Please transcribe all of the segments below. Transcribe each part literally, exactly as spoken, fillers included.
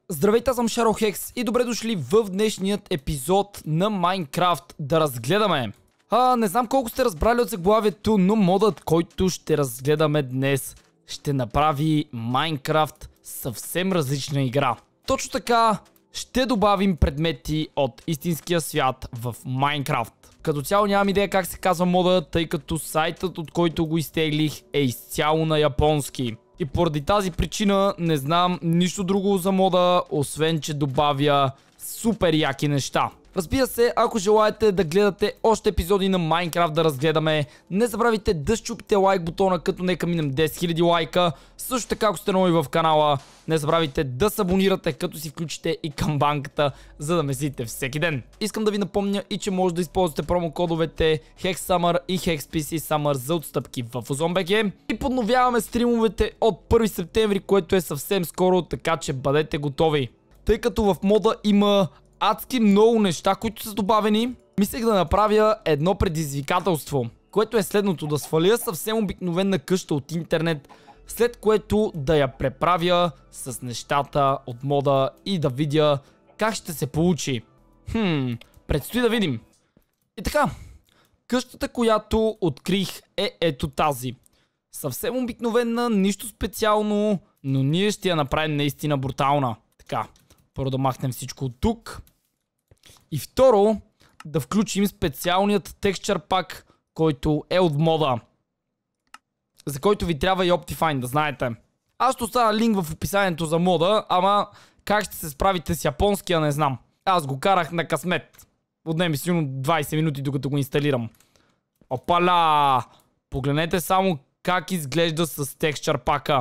Здравейте, аз съм Шаро-Хекс и добре дошли в днешният епизод на Майнкрафт да разгледаме. А, не знам колко сте разбрали от заглавието, но модът, който ще разгледаме днес, ще направи Майнкрафт съвсем различна игра. Точно така, ще добавим предмети от истинския свят в Майнкрафт. Като цяло нямам идея как се казва мода, тъй като сайтът, от който го изтеглих, е изцяло на японски. И поради тази причина не знам нищо друго за мода, освен че добавя супер яки неща. Разбира се, ако желаете да гледате още епизоди на Майнкрафт да разгледаме, не забравяйте да щупите лайк бутона, като нека минем десет хиляди лайка. Също така, ако сте нови в канала, не забравяйте да се абонирате, като си включите и камбанката, за да месите всеки ден. Искам да ви напомня и че може да използвате промокодовете HexSummer и HexPCSummer за отстъпки в Ozon.bg. И подновяваме стримовете от първи септември, което е съвсем скоро, така че бъдете готови. Тъй като в мода има адски много неща, които са добавени, мислех да направя едно предизвикателство, което е следното: да сваля съвсем обикновена къща от интернет, след което да я преправя с нещата от мода и да видя как ще се получи. Хм, предстои да видим. И така, къщата, която открих, е ето тази. Съвсем обикновена, нищо специално, но ние ще я направим наистина брутална. Така. Първо да махнем всичко от тук. И второ, да включим специалният текстчър пак, който е от мода. За който ви трябва и Optifine, да знаете. Аз ще оставя линк в описанието за мода, ама как ще се справите с японския не знам. Аз го карах на късмет. Отне ми сигурно двайсет минути докато го инсталирам. Опаля! Погледнете само как изглежда с текстчър пака.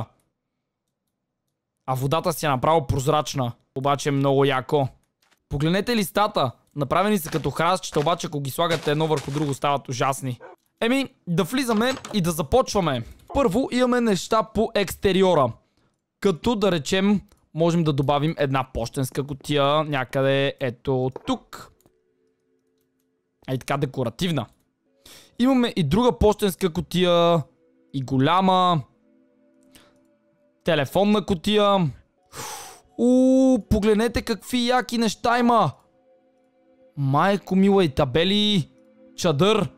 А водата си е направо прозрачна. Обаче е много яко. Погледнете листата. Направени са като храстчета, обаче ако ги слагате едно върху друго, стават ужасни. Еми, да влизаме и да започваме. Първо имаме неща по екстериора. Като да речем, можем да добавим една пощенска кутия някъде ето тук. Ей така, декоративна. Имаме и друга пощенска кутия. И голяма. Телефонна кутия. Ууу, погледнете какви яки неща има. Майко мила, и табели, чадър.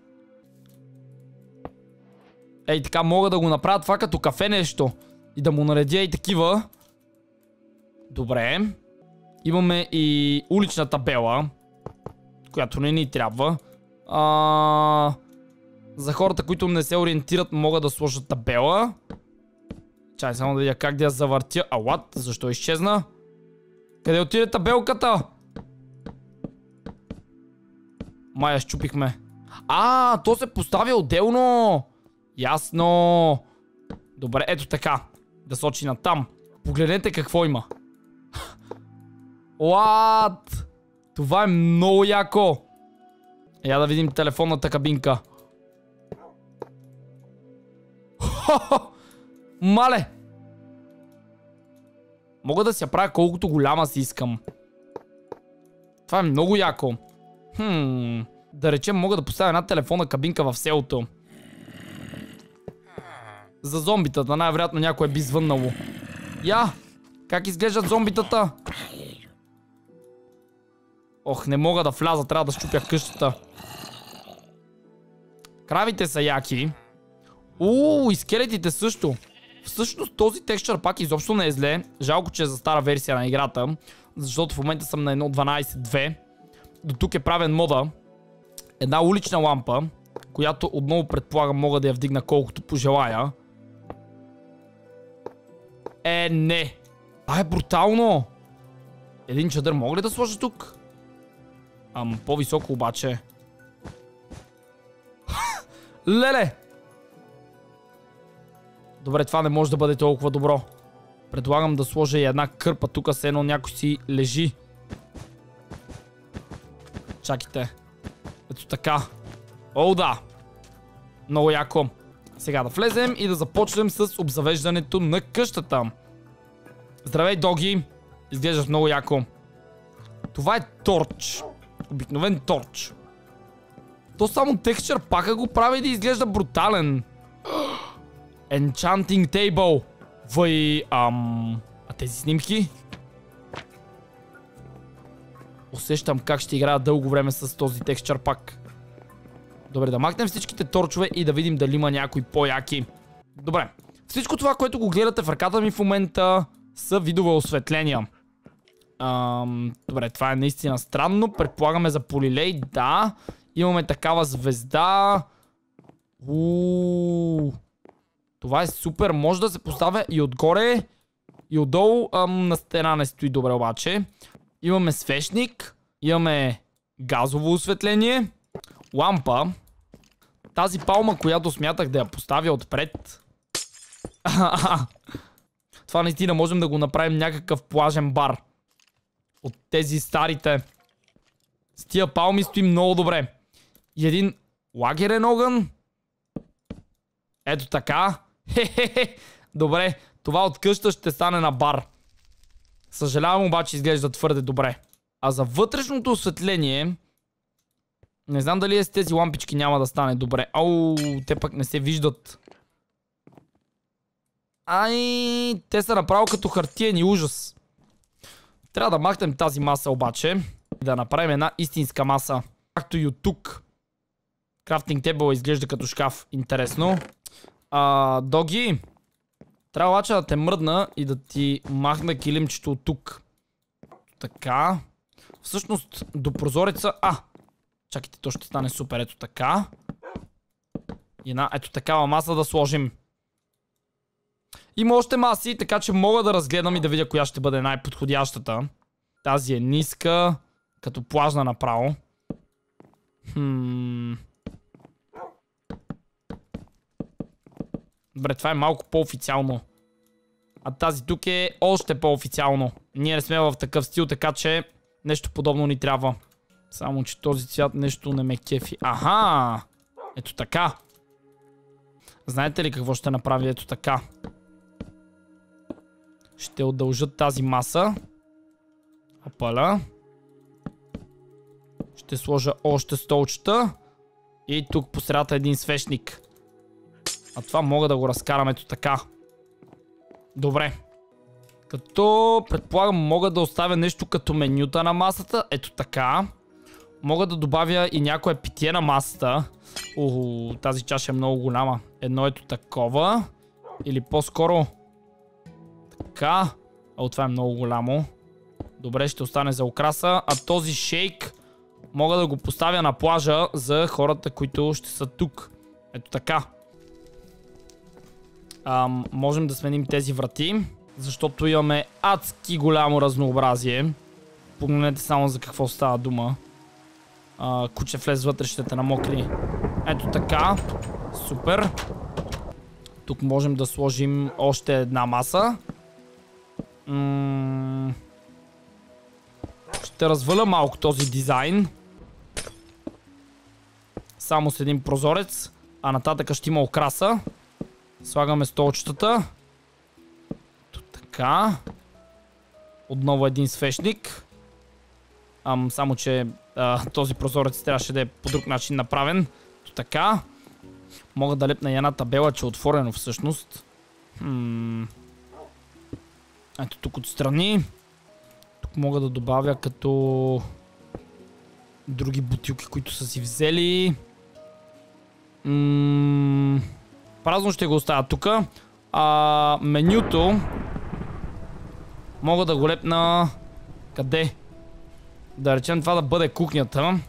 Ей така, мога да го направя това като кафе нещо. И да му наредя и такива. Добре. Имаме и улична табела, която не ни трябва. А... За хората, които не се ориентират, могат да сложат табела. Чай само да видя как да я завъртя. А, what? Защо изчезна? Къде отиде табелката? Май, щупихме. А, то се поставя отделно. Ясно. Добре, ето така. Да сочи на там. Погледнете какво има. What? Това е много яко. Я да видим телефонната кабинка. Мале! Мога да си я правя колкото голяма си искам. Това е много яко. Хм... Да речем, мога да поставя една телефонна кабинка в селото. За зомбитата, най-вероятно някой би звъннало. Я! Как изглеждат зомбитата? Ох, не мога да вляза, трябва да щупя къщата. Кравите са яки. Ууу, и скелетите също. Всъщност този текстчър пак изобщо не е зле. Жалко, че е за стара версия на играта, защото в момента съм на едно точка дванайсет точка две. До тук е правен мода. Една улична лампа, която отново предполагам мога да я вдигна колкото пожелая. Е, не. А, е брутално. Един чадър мога ли да сложа тук? Ам, по-високо обаче. Леле! Добре, това не може да бъде толкова добро. Предлагам да сложа и една кърпа тук, с едно някой си лежи. Чакайте. Ето така. О, да. Много яко. Сега да влезем и да започнем с обзавеждането на къщата. Здравей, доги. Изглеждаш много яко. Това е торч. Обикновен торч. То само текстчър пака го прави да изглежда брутален. Enchanting table. Вай, ам... А тези снимки? Усещам как ще играя дълго време с този текстчър пак. Добре, да махнем всичките торчове и да видим дали има някои по-яки. Добре. Всичко това, което го гледате в ръката ми в момента, са видове осветления. Ам, добре, това е наистина странно. Предполагаме за полилей, да. Имаме такава звезда. Ууу. Това е супер. Може да се поставя и отгоре, и отдолу. Ам, на стена не стои добре обаче. Имаме свещник. Имаме газово осветление. Лампа. Тази палма, която смятах да я поставя отпред. Това наистина можем да го направим някакъв плажен бар. От тези старите. С тия палми стои много добре. И един лагерен огън. Ето така. Хе-хе-хе. Добре, това от къща ще стане на бар. Съжалявам, обаче изглежда твърде добре. А за вътрешното осветление... Не знам дали е с тези лампички няма да стане добре. Ау, те пък не се виждат. Ай, те са направо като хартиен и ужас. Трябва да махнем тази маса обаче. И да направим една истинска маса. Както и от тук. Крафтинг тейбъл изглежда като шкаф. Интересно. А, Доги. Трябва обаче да те мръдна и да ти махна килимчето от тук. Така. Всъщност до прозореца... А! Чакайте, то ще стане супер. Ето така. И една ето такава маса да сложим. Има още маси, така че мога да разгледам и да видя коя ще бъде най-подходящата. Тази е ниска, като плажна направо. Хм... Добре, това е малко по-официално. А тази тук е още по-официално. Ние не сме в такъв стил, така че нещо подобно ни трябва. Само, че този цвят нещо не ме кефи. Аха! Ето така. Знаете ли какво ще направи ето така? Ще удължат тази маса. Апаля. Ще сложа още столчета. И тук по средата един свещник. А това мога да го разкарам ето така. Добре. Като предполагам мога да оставя нещо като менюта на масата. Ето така. Мога да добавя и някое питие на масата. Уху, тази чаша е много голяма. Едно ето такова. Или по-скоро... Така. О, това е много голямо. Добре, ще остане за украса. А този шейк мога да го поставя на плажа за хората, които ще са тук. Ето така. Ам, можем да сменим тези врати, защото имаме адски голямо разнообразие. Погледнете само за какво става дума. А, куче влез вътре, ще те намокри. Ето така. Супер. Тук можем да сложим още една маса. М- ще разваля малко този дизайн. Само с един прозорец. А нататък ще има окраса. Слагаме столчетата. Тук така. Отново един свещник. Ам, само че а, този прозорец трябваше да е по друг начин направен. Тук така. Мога да лепна и една табела, че е отворено всъщност. Хм. Ето тук отстрани. Тук мога да добавя като други бутилки, които са си взели. М- Празно ще го оставя тук. А, менюто мога да го лепна... Къде? Да речем това да бъде кухнята.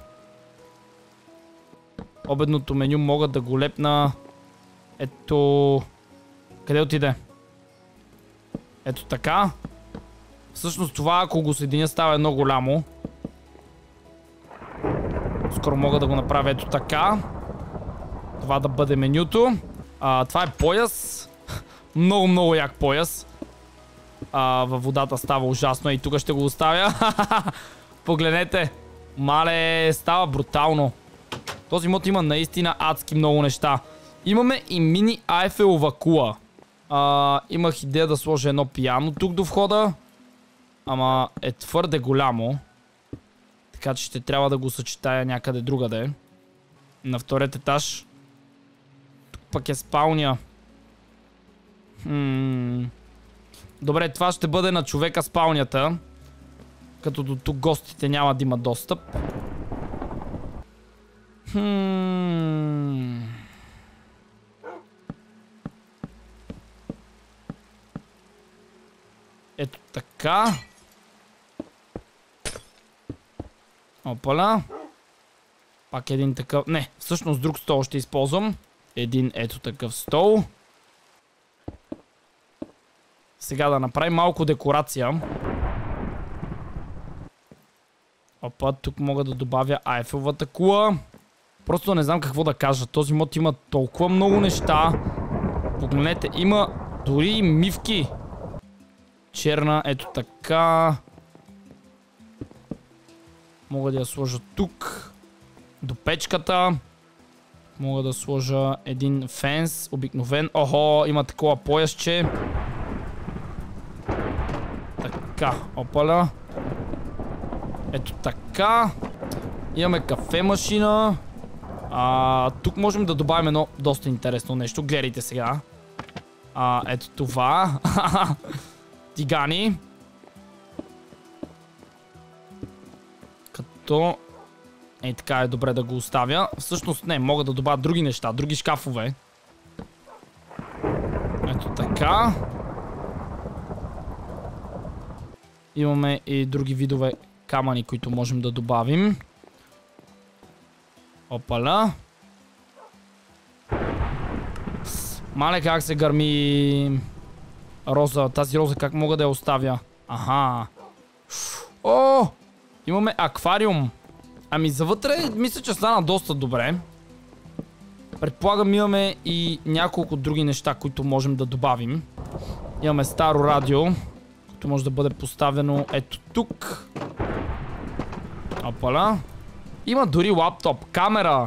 Обедното меню мога да го лепна... Ето... Къде отиде? Ето така. Всъщност това, ако го съединя, става едно голямо. Скоро мога да го направя ето така. Това да бъде менюто. А, това е пояс. Много, много як пояс. А, във водата става ужасно и тук ще го оставя. Погледнете. Мале, става брутално. Този мод има наистина адски много неща. Имаме и мини Айфелова кула. А, имах идея да сложа едно пиано тук до входа. Ама е твърде голямо. Така че ще трябва да го съчетая някъде другаде. На вторият етаж. Тук пък е спалня. Хм. Добре, това ще бъде на човека спалнята. Като до тук гостите няма да имат достъп. Хм... Ето така. Опала. Пак един такъв... Не, всъщност друг стол ще използвам. Един ето такъв стол. Сега да направим малко декорация. Опа, тук мога да добавя Айфеловата кула. Просто не знам какво да кажа. Този мод има толкова много неща. Погледнете, има дори и мивки. Черна, ето така. Мога да я сложа тук. До печката. Мога да сложа един фенс, обикновен. Охо, има такова поясче. Така, опаля. Ето така. Имаме кафе машина. А, тук можем да добавим едно доста интересно нещо. Гледайте сега. А, ето това. Тигани. Като... Ей, така е добре да го оставя. Всъщност не, мога да добавя други неща, други шкафове. Ето така. Имаме и други видове камъни, които можем да добавим. Опаля. Мале, как се гърми роза. Тази роза как мога да я оставя? Аха. О! Имаме аквариум. Ами завътре мисля, че стана доста добре. Предполагам имаме и няколко други неща, които можем да добавим. Имаме старо радио, което може да бъде поставено ето тук. Опаля. Има дори лаптоп, камера.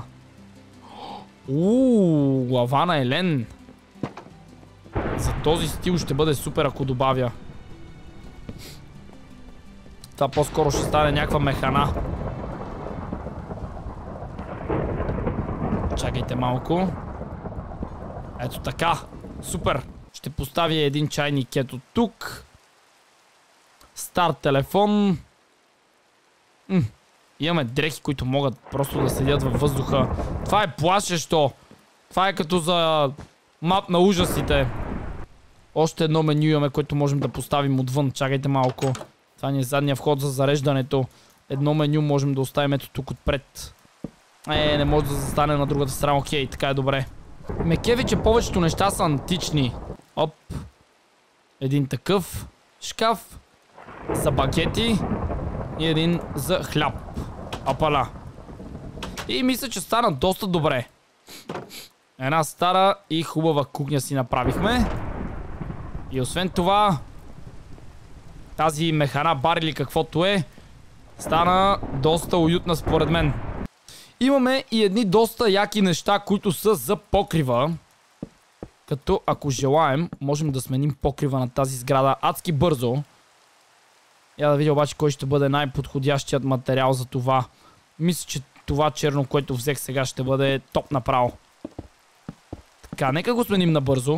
Ууу, глава на Елен. За този стил ще бъде супер, ако добавя. Това по-скоро ще стане някаква механа. Чакайте малко. Ето така. Супер. Ще поставя един чайник ето тук. Стар телефон. М Имаме дрехи, които могат просто да седят във въздуха. Това е плашещо. Това е като за мап на ужасите. Още едно меню имаме, което можем да поставим отвън. Чакайте малко. Това ни е задния вход за зареждането. Едно меню можем да оставим ето тук отпред. Е, не може да застане на другата страна. Окей, така е добре. Мекеви, че повечето неща са антични. Оп. Един такъв шкаф за багети и един за хляб. Опаля. И мисля, че стана доста добре. Една стара и хубава кухня си направихме. И освен това, тази механа бар или каквото е, стана доста уютна според мен. Имаме и едни доста яки неща, които са за покрива. Като ако желаем, можем да сменим покрива на тази сграда адски бързо. Я да видя обаче кой ще бъде най-подходящият материал за това. Мисля, че това черно, което взех сега, ще бъде топ направо. Така, нека го сменим набързо.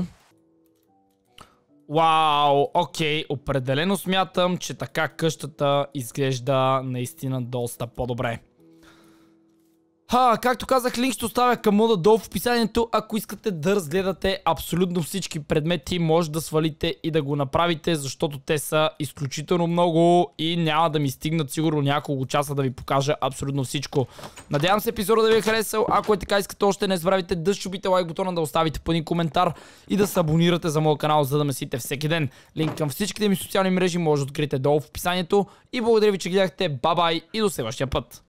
Вау, окей, определено смятам, че така къщата изглежда наистина доста по-добре. Ха, както казах, линк ще оставя към мода долу в описанието. Ако искате да разгледате абсолютно всички предмети, може да свалите и да го направите, защото те са изключително много и няма да ми стигнат сигурно няколко часа да ви покажа абсолютно всичко. Надявам се епизода да ви е харесал. Ако е така, искате още, не забравяйте да щупите лайк бутона, да оставите по един коментар и да се абонирате за моя канал, за да ме следите всеки ден. Линк към всичките ми социални мрежи може да откриете долу в описанието. И благодаря ви, че гледахте. Бай-бай и до следващия път.